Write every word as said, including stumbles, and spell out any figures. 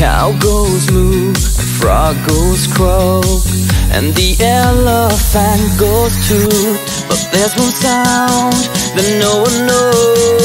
cow goes moo, the frog goes croak, and the elephant goes toot. But there's one sound that no one knows.